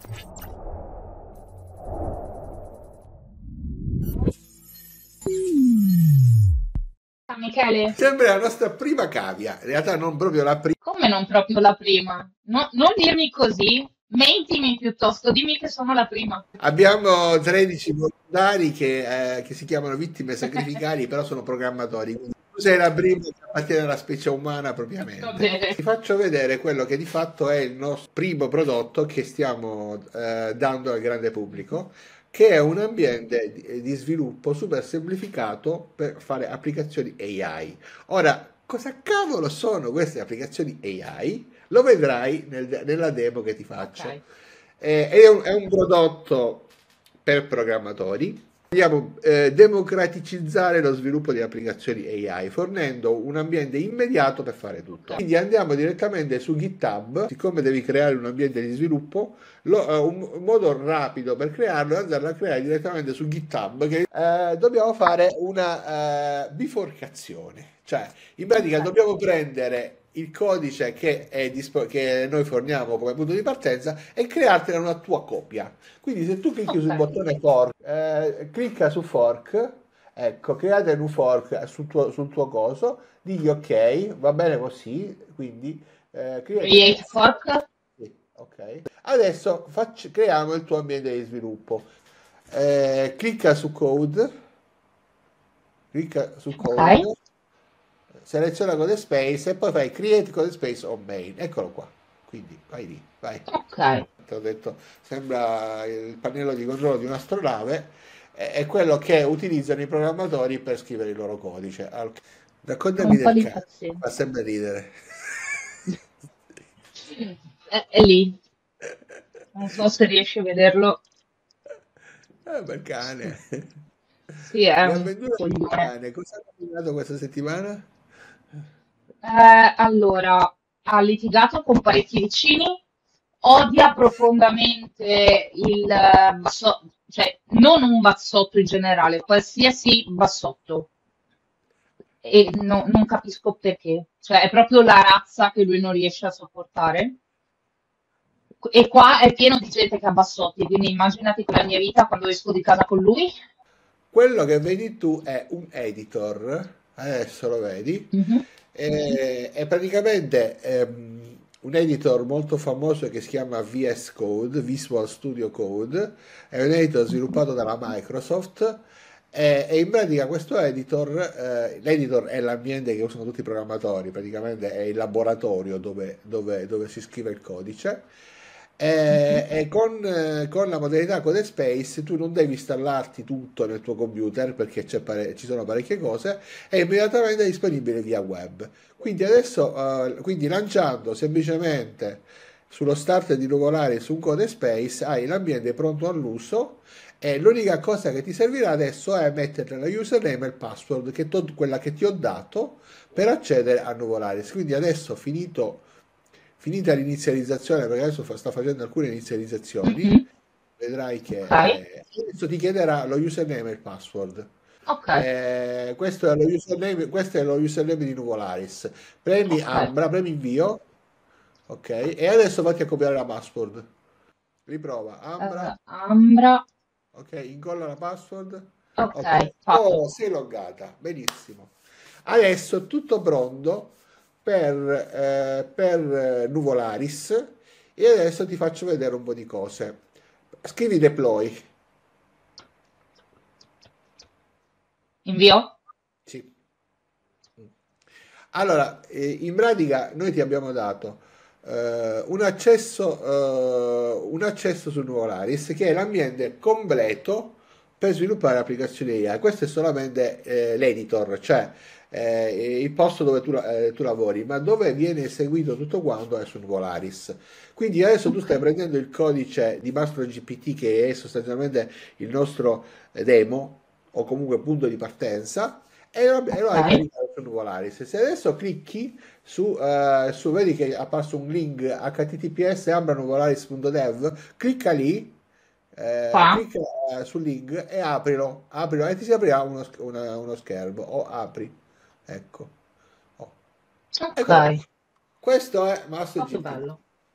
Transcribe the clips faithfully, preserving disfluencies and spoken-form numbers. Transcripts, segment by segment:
Ah, Michele, Sembra la nostra prima cavia, in realtà non proprio la prima. come non proprio la prima? No- non dirmi così, mentimi piuttosto, dimmi che sono la prima. Abbiamo tredici volontari che, eh, che si chiamano vittime sacrificali, però sono programmatori. Quindi tu sei la prima che appartiene alla specie umana Va propriamente. bene. Ti faccio vedere quello che di fatto è il nostro primo prodotto che stiamo eh, dando al grande pubblico, che è un ambiente di, di sviluppo super semplificato per fare applicazioni A I. Ora, cosa cavolo sono queste applicazioni A I? Lo vedrai nel- nella demo che ti Ok. faccio. Eh, è un, è un prodotto per programmatori. Vogliamo eh, democraticizzare lo sviluppo di applicazioni A I, fornendo un ambiente immediato per fare tutto. Ok. Quindi andiamo direttamente su GitHub, siccome devi creare un ambiente di sviluppo, lo- eh, un, un modo rapido per crearlo è andarlo a creare direttamente su GitHub, che eh, dobbiamo fare una eh, biforcazione, cioè in pratica Ok. dobbiamo prendere il codice che, è dispo- che noi forniamo come punto di partenza e creartene una tua copia. Quindi se tu clicchi Ok. sul bottone fork, eh, clicca su fork, ecco, create un fork sul tuo, sul tuo coso, digli ok, va bene così, quindi eh, create un Create fork. sì, ok. Adesso facci- creiamo il tuo ambiente di sviluppo. Eh, clicca su code, clicca su Ok. code, seleziona code space e poi fai create code space on main. Eccolo qua. Quindi vai lì, vai. Ok. Ti ho detto, sembra il pannello di controllo di un'astronave, è, è quello che utilizzano i programmatori per scrivere il loro codice. Al- Raccontami Un po' del di cane, fa impazienza. sempre ridere. È, è lì. Non so se riesci a vederlo. Eh, bel cane. Sì, è Le un avventure del coglione. cane, cosa ha combinato questa settimana? Eh, allora, ha litigato con parecchi vicini, odia profondamente il eh, basso- cioè non un bassotto in generale, qualsiasi bassotto. E no- non capisco perché. Cioè, è proprio la razza che lui non riesce a sopportare. E qua è pieno di gente che ha bassotti, quindi immaginati che la mia vita quando esco di casa con lui. Quello che vedi tu è un editor, adesso lo vedi, Mhm. e- è praticamente ehm, un editor molto famoso che si chiama V S Code, Visual Studio Code, è un editor sviluppato dalla Microsoft e, e in pratica questo editor, eh, l'editor è l'ambiente che usano tutti i programmatori, praticamente è il laboratorio dove, dove- dove si scrive il codice. E, Mhm. e con, eh, con la modalità Codespace tu non devi installarti tutto nel tuo computer perché c'è pare- ci sono parecchie cose, è immediatamente disponibile via web. Quindi adesso, eh, quindi lanciando semplicemente sullo starter di Nuvolari su un Codespace hai l'ambiente pronto all'uso e l'unica cosa che ti servirà adesso è mettere la username e il password, che to- quella che ti ho dato per accedere a Nuvolaris. Quindi adesso finito, finita l'inizializzazione, perché adesso fa- sta facendo alcune inizializzazioni, Mhm. vedrai che Ok, eh, adesso ti chiederà lo username e il password. ok, Eh, questo è lo username, questo è lo username di Nuvolaris. Premi ok. Ambra, premi invio, ok? E adesso vatti a copiare la password. Riprova Ambra. Eh, Ambra, Ok, incolla la password. ok, Ok. fatto. Oh, sei loggata. Benissimo. Adesso è tutto pronto per, eh, per eh, Nuvolaris e adesso ti faccio vedere un po' di cose. Scrivi deploy. Invio? Sì. Allora, eh, in pratica noi ti abbiamo dato eh, un accesso, eh, un accesso su Nuvolaris che è l'ambiente completo per sviluppare applicazioni A I. Questo è solamente eh, l'editor, cioè eh, il posto dove tu, eh, tu lavori, ma dove viene eseguito tutto quanto è su Nuvolaris. Quindi adesso tu Ok, stai prendendo il codice di MastroGPT che è sostanzialmente il nostro eh, demo o comunque punto di partenza e lo, e lo hai ok. caricato su Nuvolaris. Se adesso clicchi su, eh, su vedi che è apparso un link H T T P S ambranuvolaris punto dev, clicca lì, eh, Qua? clicca eh, sul link e aprilo, aprilo e ti si aprirà uno, sch- una- uno schermo o apri, ecco. Oh. Ok. Eccolo qua. Questo è Oh, che MasterGPT. bello.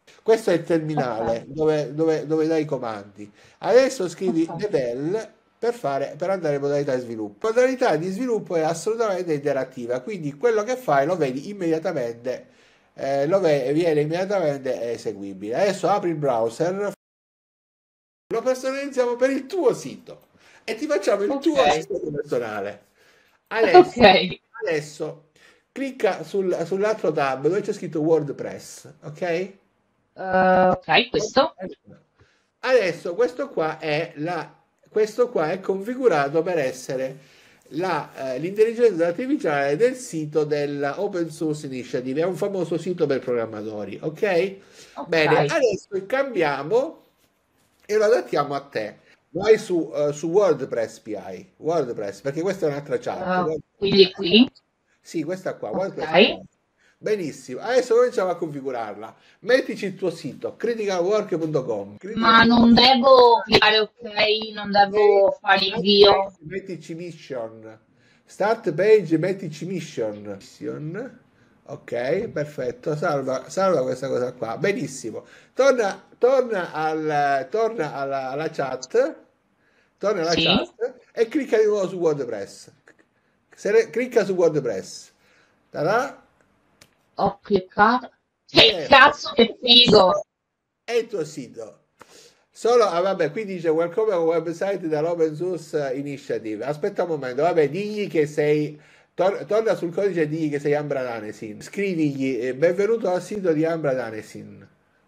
Questo è il Ok, terminale dove, dove- dove dai i comandi. Adesso scrivi ok, devel per fare, per andare in modalità di sviluppo. La modalità di sviluppo è assolutamente interattiva, quindi quello che fai lo vedi immediatamente, eh, lo ve- viene immediatamente eseguibile. Adesso apri il browser, lo personalizziamo per il tuo sito e ti facciamo il ok, tuo sito personale. ok. Adesso, adesso clicca sul- sull'altro tab dove c'è scritto WordPress, ok? Eh, ok, questo. Adesso questo qua è la, questo qua è configurato per essere la, eh, l'intelligenza artificiale del sito della Open Source Initiative, è un famoso sito per programmatori, ok? Ok, Bene, adesso cambiamo e lo adattiamo a te. Vai su, eh, su WordPress P I, WordPress, perché questa è un'altra chat. Eh, WordPress quindi P I. qui. Sì, questa qua, Ok. WordPress P I. Benissimo, adesso cominciamo a configurarla. Mettici il tuo sito, criticalwork punto com. Ma non devo cliccare ok, non devo fare Start page, invio. mettici mission. Start page, mettici mission. Mission. Ok, perfetto. Salva, salva questa cosa qua. Benissimo. Torna, torna, al, torna alla, alla chat. Torna alla Sì, chat e clicca di nuovo su WordPress. Se ne- clicca su WordPress. Ta-da. ho cliccato. Che Bene. cazzo, che figo! È il tuo sito. Solo, ah, vabbè, qui dice welcome a website dall'Open Source Initiative. Aspetta un momento, vabbè, digli che sei, tor- torna sul codice e digli che sei Ambra Danesin. Scrivigli, eh, benvenuto al sito di Ambra Danesin.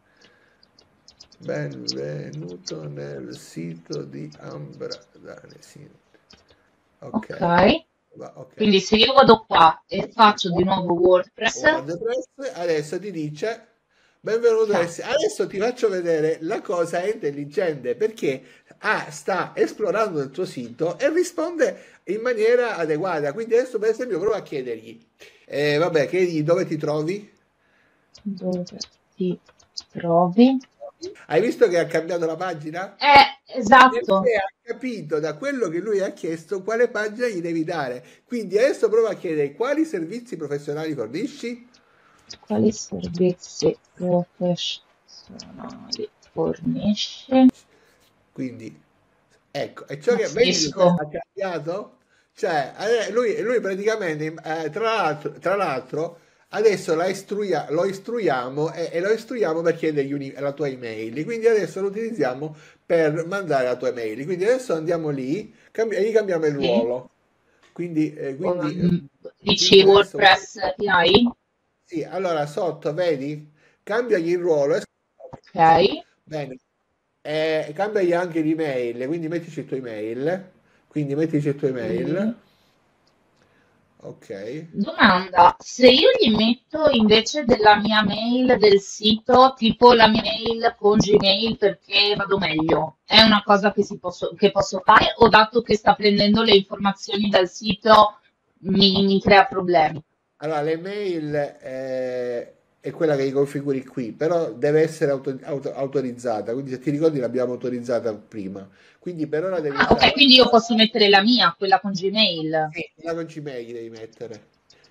Benvenuto nel sito di Ambra Danesin. Ok, Ok, va, ok. quindi se io vado qua e faccio di nuovo WordPress, WordPress adesso ti dice benvenuto cioè, nel si- adesso ti faccio vedere la cosa intelligente perché ah, sta esplorando il tuo sito e risponde in maniera adeguata. Quindi adesso per esempio prova a chiedergli eh, vabbè, chiedi dove ti trovi. dove ti trovi? Hai visto che ha cambiato la pagina? Eh, esatto. Perché ha capito da quello che lui ha chiesto quale pagina gli devi dare. Quindi adesso prova a chiedere quali servizi professionali fornisci. Quali servizi professionali fornisce? Quindi, ecco, e ciò che vedi che Pazzesco. ha cambiato? Cioè, eh, lui, lui praticamente, eh, tra l'altro, tra l'altro, adesso la istruia- lo istruiamo e, e lo istruiamo per chiedergli un- la tua email. Quindi adesso lo utilizziamo per mandare la tua email. Quindi adesso andiamo lì cambi- e gli cambiamo il Sì. ruolo. Quindi, eh, quindi, eh, Um, dici quindi adesso, WordPress A P I? sì, allora sotto, vedi? Cambiagli il ruolo. Ok. Bene, eh, cambiagli anche l'email, quindi mettici il tuo email, quindi mettici il tuo email, Sì. ok. Domanda, se io gli metto invece della mia mail del sito, tipo la mia mail con Gmail perché vado meglio, è una cosa che, si posso, che posso fare o dato che sta prendendo le informazioni dal sito mi, mi crea problemi? Allora, l'email eh, è quella che gli configuri qui, però deve essere auto- auto- autorizzata, quindi se ti ricordi l'abbiamo autorizzata prima, quindi per ora devi Ah, usare ok, quindi io posso mettere la mia, quella con Gmail. sì, la con Gmail devi mettere.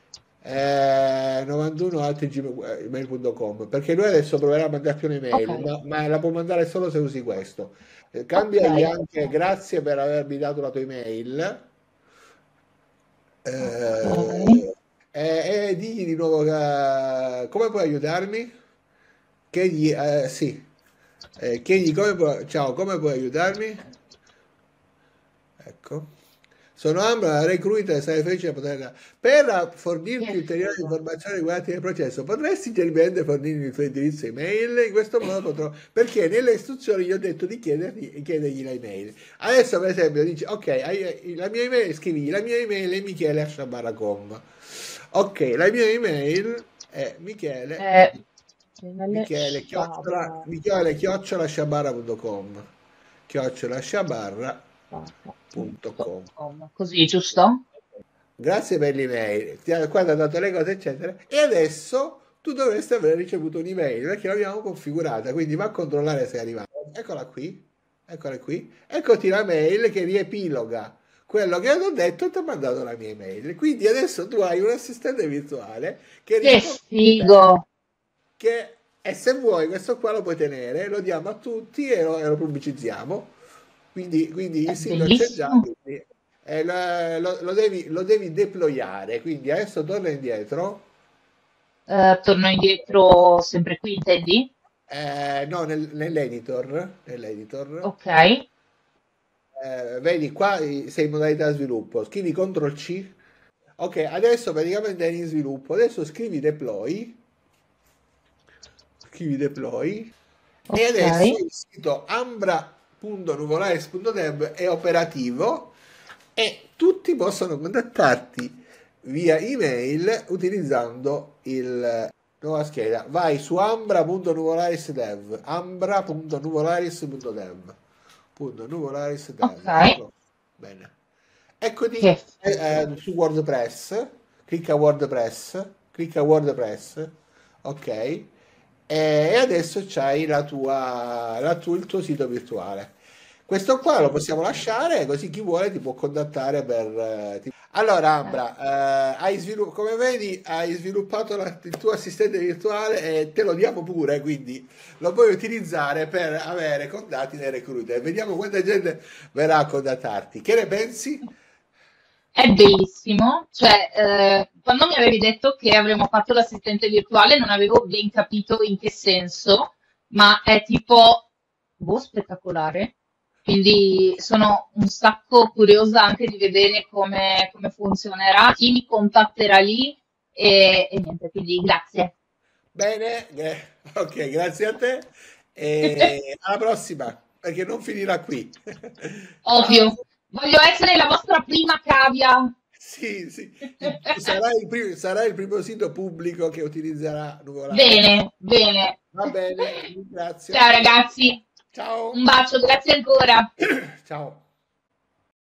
Eh, novantuno at gmail punto com perché lui adesso proverà a mandarti Ok, un'email ma, ma la può mandare solo se usi questo. Eh, ok, cambiagli anche grazie per avermi dato la tua email. ok. Eh, e, e digli di nuovo che- come puoi aiutarmi? Chiedi, eh, sì. Eh, chiedi come puoi, ciao, come puoi aiutarmi? Ecco. Sono Ambra, recruiter e sarei felice di poter... Per fornirti Che ulteriori figo. informazioni riguardanti il processo, potresti gentilmente fornirmi il tuo indirizzo email? In questo modo potrò... Perché nelle istruzioni gli ho detto di chiedergli, chiedergli la email. Adesso, per esempio, dici, ok, hai- la mia email, scrivigli, la mia email è michele chiocciola sciabara punto com. Ok, la mia email è michele, Eh, le michele, chiocciola, michele, chiocciola sciabara punto com. chiocciola sciabara punto com. Così, giusto? Grazie per l'email, ti ha qua ti ha dato le cose, eccetera. E adesso tu dovresti aver ricevuto un'email perché l'abbiamo configurata, quindi va a controllare se è arrivata. Eccola qui, eccola qui. Eccoti la mail che riepiloga quello che ho detto e ti ha mandato la mia email. Quindi adesso tu hai un assistente virtuale che Che risponde a te, figo. che E se vuoi, questo qua lo puoi tenere, lo diamo a tutti e lo, e lo pubblicizziamo. Quindi, quindi È il sito c'è già, bellissimo. quindi, e lo, lo- lo devi, lo devi deployare. Quindi adesso torna indietro. Eh, torno indietro sempre qui, intendi? Eh, no, nel- nell'editor, nell'editor. Ok, Eh, vedi qua i- sei in modalità sviluppo, scrivi control C. Ok, adesso praticamente è in sviluppo. Adesso scrivi deploy, scrivi deploy e ok, adesso il sito ambra punto nuvolaris punto dev è operativo e tutti possono contattarti via email utilizzando il nuova scheda. Vai su ambra punto nuvolaris punto dev, ambra punto nuvolaris punto dev, punto nuvolaris punto ok. dev. Ecco, bene. Eccoti eh, Perfetto. eh, su WordPress, clicca WordPress, clicca WordPress, ok? E adesso c'hai la tua, la tu- il tuo sito virtuale. Questo qua lo possiamo lasciare, così chi vuole ti può contattare per... eh, ti- Allora, Eh, Ambra, eh, hai svilu- come vedi, hai sviluppato la- il tuo assistente virtuale e te lo diamo pure, quindi lo puoi utilizzare per avere contatti nei recruiter. Vediamo quanta gente verrà a contattarti. Che ne pensi? È bellissimo, cioè eh, quando mi avevi detto che avremmo fatto l'assistente virtuale non avevo ben capito in che senso, ma è tipo, boh, spettacolare. Quindi sono un sacco curiosa anche di vedere come, come funzionerà, chi mi contatterà lì e, e niente, quindi grazie. Bene, gra- ok, grazie a te e alla prossima, perché non finirà qui. Ciao. Ovvio, voglio essere la vostra prima cavia. Sì, sì, il- sarà il primo, sarà il primo sito pubblico che utilizzerà Nuvolari. Bene, bene. Va bene, ti ringrazio. Ciao ragazzi, Ciao. un bacio, grazie ancora. Ciao.